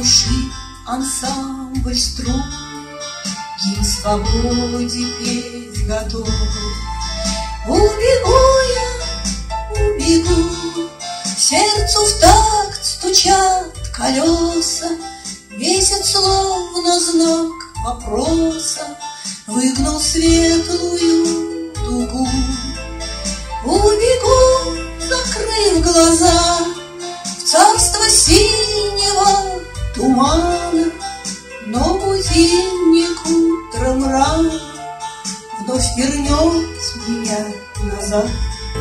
души ансамбль струн, гимн свободе петь готов. Убегу я, убегу, сердцу в такт стучат колеса, месяц словно знак вопроса выгнал светлую дугу. Убегу, закрыв глаза, в царство синего тумана, но будильник утром рано вновь вернет меня назад.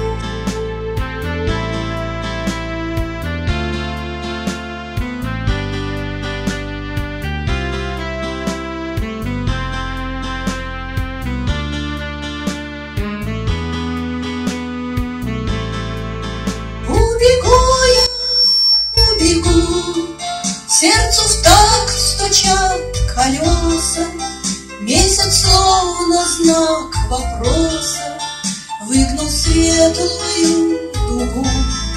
Сердцу в такт стучат колеса, месяц словно знак вопроса выгнал светлую дугу.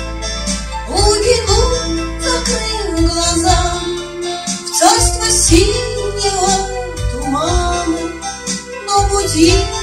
Убегу, закрыв глаза, в царство синего тумана, но будильник